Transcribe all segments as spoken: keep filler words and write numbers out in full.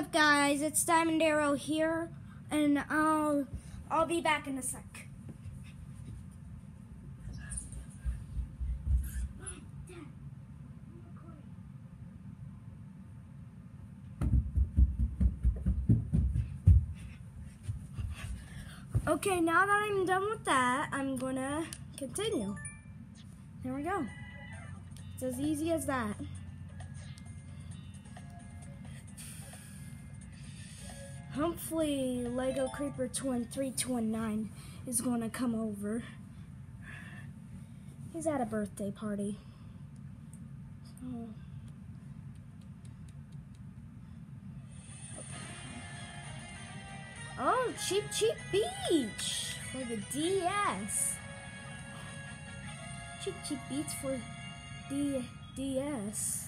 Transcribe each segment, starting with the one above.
up, guys? It's Diamond Arrow here, and I'll I'll be back in a sec. Okay, now that I'm done with that, I'm gonna continue. There we go. It's as easy as that. Hopefully, Lego Creeper Twin three two one nine is gonna come over. He's at a birthday party. So, oh, Cheep Cheep Beach for the D S. Cheep Cheep Beach for the D S.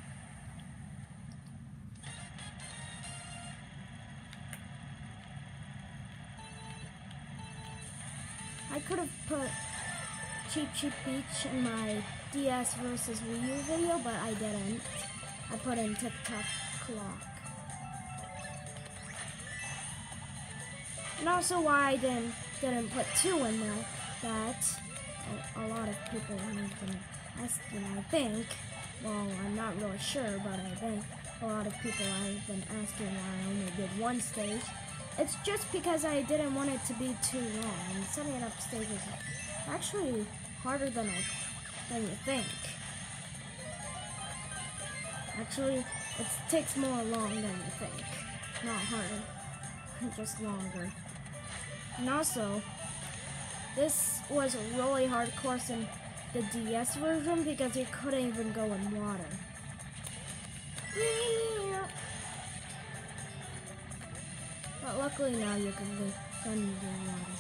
I could have put Cheep Cheep Beach in my D S versus Wii U video, but I didn't. I put in TikTok Clock. And also why I didn't, didn't put two in there, that a, a lot of people have been asking, I think. Well, I'm not really sure, but I think a lot of people have been asking why I only did one stage. It's just because I didn't want it to be too long. And setting up stages is actually harder than I than you think. Actually, it takes more long than you think. Not harder, just longer. And also, this was a really hard course in the D S version because you couldn't even go in water. But luckily now you can go go in the water.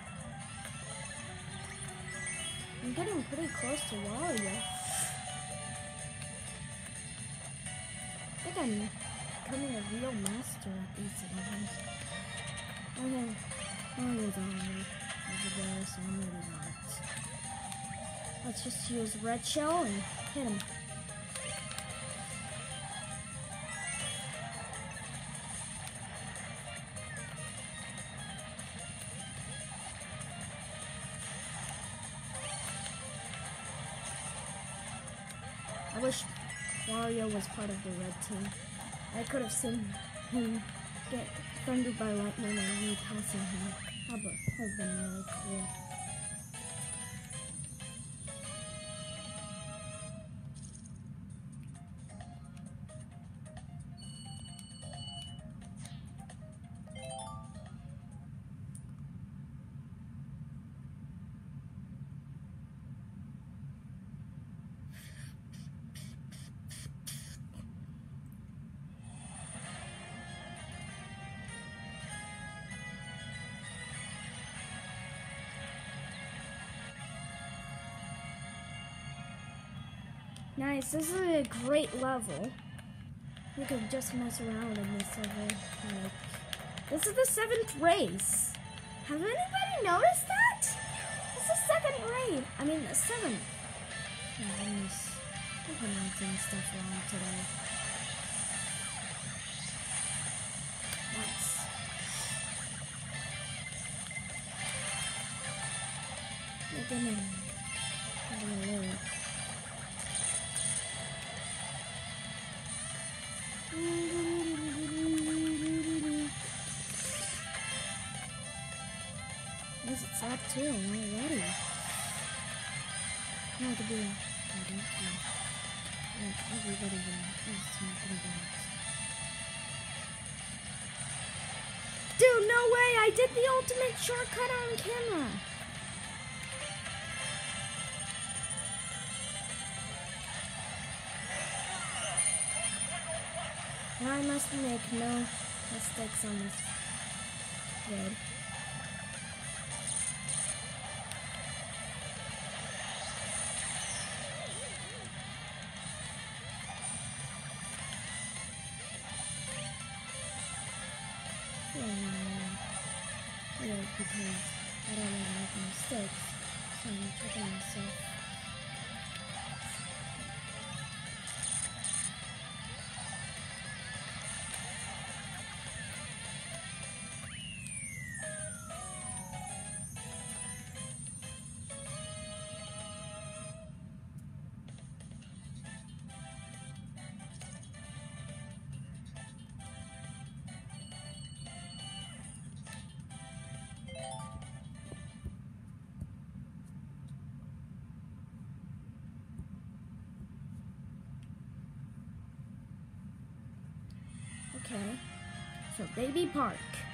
I'm getting pretty close to Wario. I think I'm becoming a real master at these levels. Okay, Wario's already over there, so I'm ready not. Let's just use Red Shell and hit him. I wish Wario was part of the red team. I could have seen him get thundered by lightning and me passing him. That would have been really cool. Nice, this is a great level. You can just mess around in this level. Like, this is the seventh race. Have anybody noticed that? It's the second race. I mean, the seventh. Oh, I'm just I'm pronouncing stuff wrong today. Nice. Look at me. I'm gonna live. Yes, it's up too already. Now I could do it. I don't know. Like everybody is talking about. Dude, no way! I did the ultimate shortcut on camera! Now I must make no mistakes on this road. Yeah, because I don't want to make mistakes, so I'm checking myself. Okay, so Baby Park.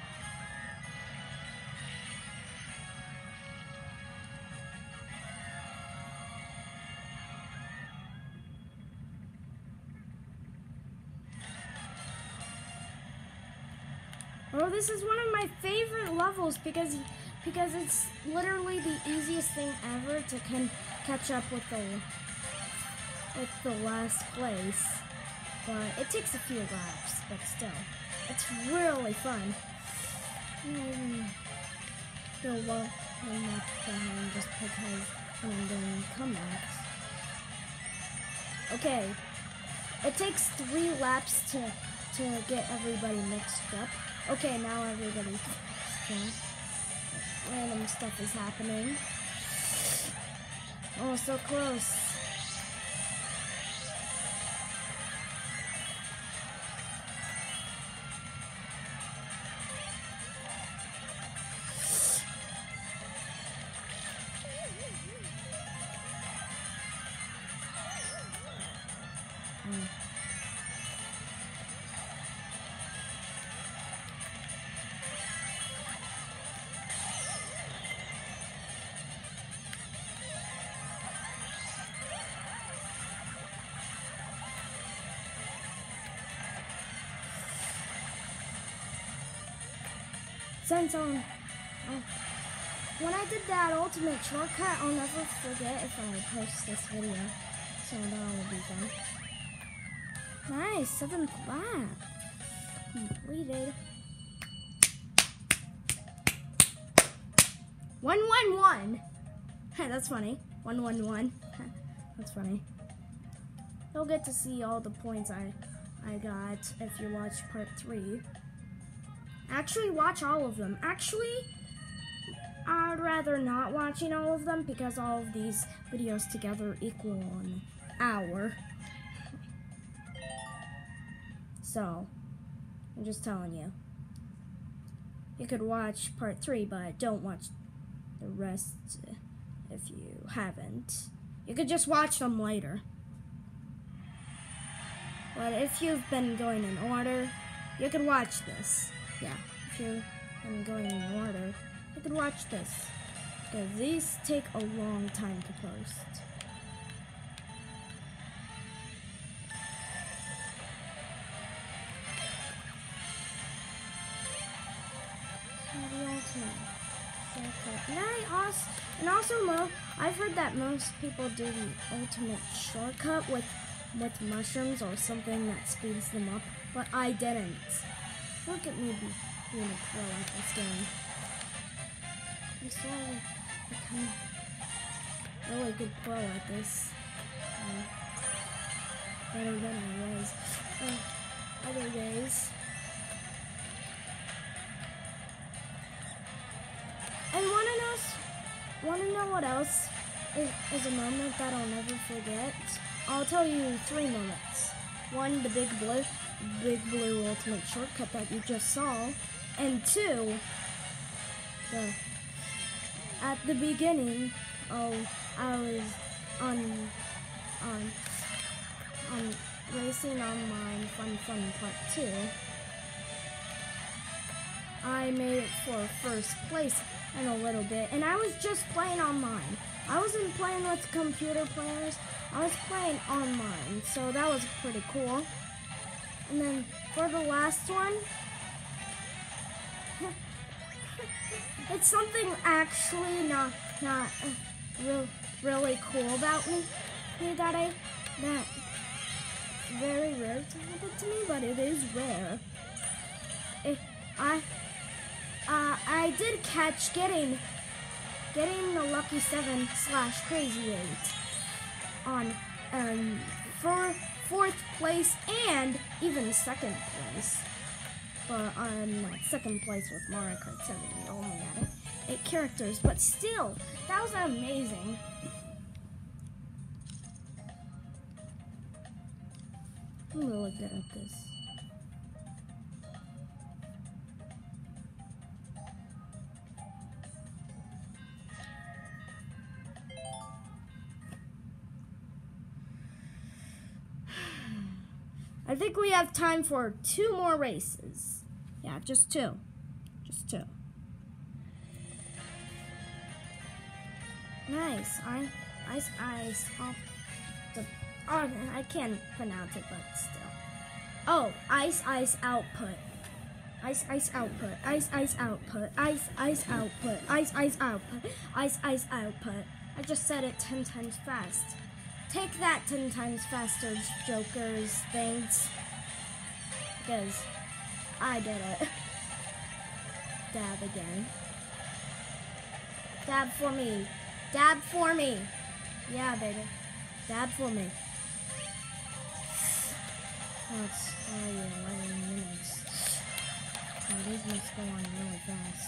Oh, this is one of my favorite levels because because it's literally the easiest thing ever to can catch up with the with the last place. But it takes a few laps, but still, it's really fun. Um, go one lap behind just because I'm doing comebacks. Okay, it takes three laps to to get everybody mixed up. Okay, now everybody's done. Random stuff is happening. Oh, so close. Mm. Since um, uh, when I did that ultimate shortcut, I'll never forget if I post this video. So that will be fun. Nice, seventh lap completed. One one one. That's funny. One one one. That's funny. You'll get to see all the points I I got if you watch part three. Actually, watch all of them. Actually, I'd rather not watching all of them because all of these videos together equal an hour. So, I'm just telling you. You could watch part three, but don't watch the rest if you haven't. You could just watch them later. But if you've been going in order, you could watch this. Yeah, if you've been going in order, you could watch this. Because these take a long time to post. And I also, and also, Mo, I've heard that most people do the ultimate shortcut with with mushrooms or something that speeds them up, but I didn't. Look at me be, being a pro at this game. I'm slowly becoming a really good pro at this. Um, better than I was uh, other days. And wanna know, wanna know what else is, is a moment that I'll never forget? I'll tell you three moments. One, the big blue, big blue ultimate shortcut that you just saw, and two, the at the beginning. Oh, I was on on on Racing Online Fun Fun Part Two. I made it for first place in a little bit, and I was just playing online. I wasn't playing with computer players, I was playing online, so that was pretty cool. And then for the last one, it's something actually not not uh, real, really cool about me, me that I that very rare to happen to me, but it is rare. It, I uh, I did catch getting getting the lucky seven slash crazy eight on um for fourth place and even second place. But I'm not second place with Mario Kart seven. You only had eight characters, but still, that was amazing. I'm really good at this. I I think we have time for two more races. Yeah, just two. Just two. Nice. I, ice, ice. Oh, the, oh, I can't pronounce it, but still. Oh, ice, ice output. Ice, ice output. Ice, ice output. Ice, ice output. Ice, ice output. Ice, ice output. I just said it ten times fast. Take that ten times faster, jokers. Thanks. Because I did it. Dab again. Dab for me. Dab for me. Yeah, baby. Dab for me. Oh, it's already eleven minutes. Oh, these must go on really fast.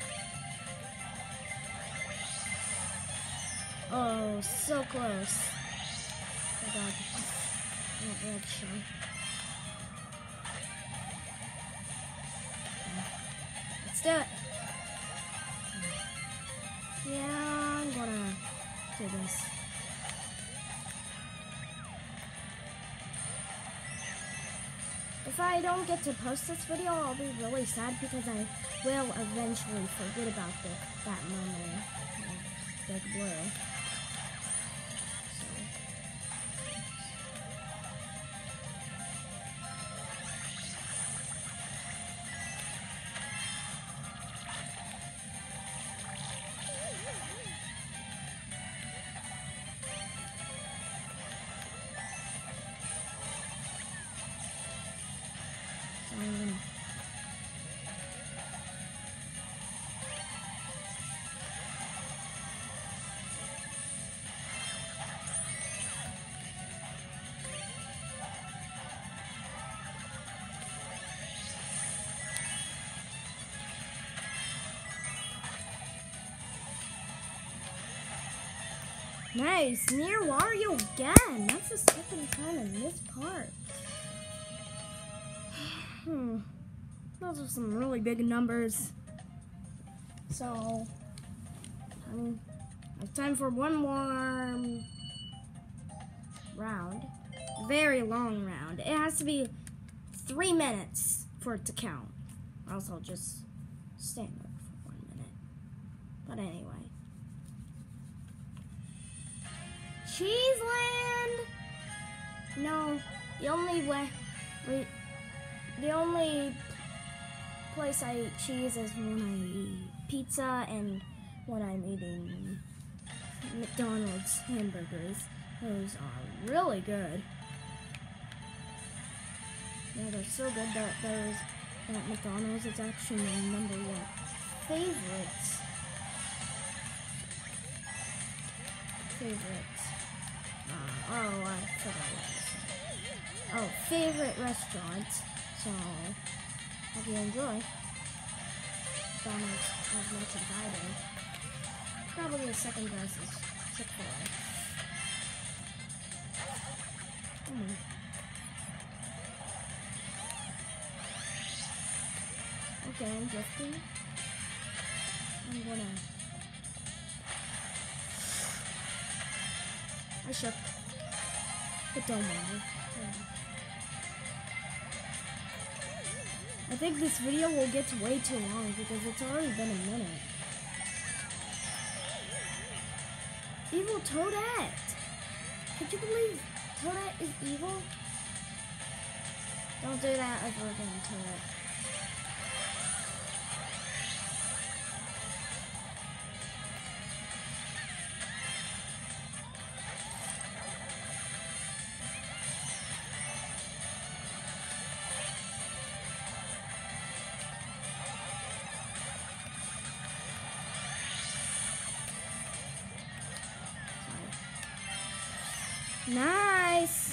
Oh, so close. Oh god. Oh, red show. Let's do it. Yeah, I'm gonna do this. If I don't get to post this video, I'll be really sad because I will eventually forget about the, that moment of Big Blue. Nice, near Wario again. That's the second time in this part. Hmm. Those are some really big numbers. So, um, I have time for one more round. Very long round. It has to be three minutes for it to count. Or else I'll just stand there for one minute. But anyway. Cheeseland! No, the only way, we, the only place I eat cheese is when I eat pizza and when I'm eating McDonald's hamburgers. Those are really good. Yeah, they're so good that those at McDonald's is actually my number one favorite. Favorite. Uh, oh, I forgot what I said. Oh, favorite restaurant. So, hope you enjoy. McDonald's as much as I do. Probably the second best is Chick-fil-A. Mm. Okay, I'm drifting. I'm gonna... I shook. But don't matter. I think this video will get way too long because it's already been a minute. Evil Toadette! Could you believe Toadette is evil? Don't do that ever again, Toadette. Nice!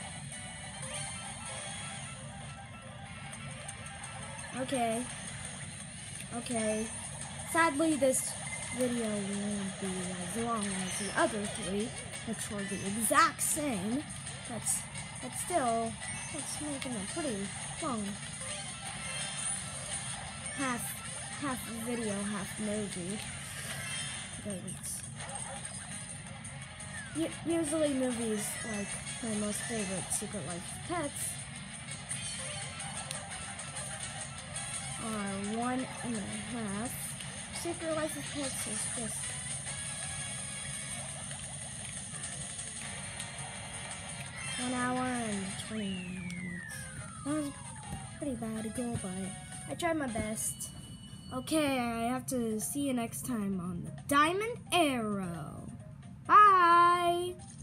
Okay. Okay. Sadly, this video won't be as long as the other three, which were the exact same. That's, but still, it's making a pretty long half, half video, half movie. But it's usually movies like my most favorite, Secret Life of Pets, are one and a half. Secret Life of Pets is just one hour and twenty minutes. That was pretty bad goal, but I tried my best. Okay, I have to see you next time on the Diamond Arrow. Bye!